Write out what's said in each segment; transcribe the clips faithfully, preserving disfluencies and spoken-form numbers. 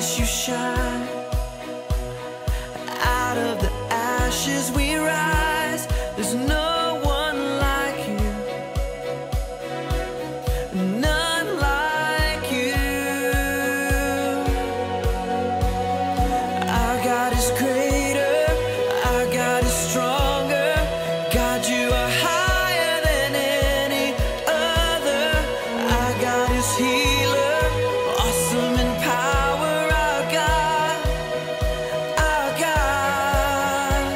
darkness you shine. Out of the ashes we rise. There's no one like you, none like you. Our God is greater, our God is stronger. God, you are higher than any other. Our God is healer, awesome in power. Our God, our God.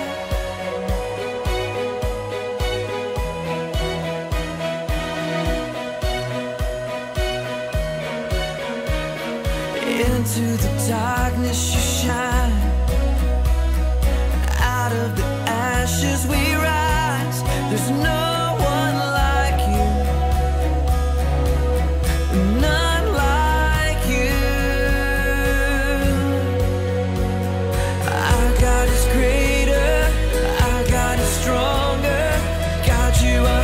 Into the darkness you shine. Out of the ashes we rise. There's no one like you, none like you. Our God is greater, our God is stronger. God, you are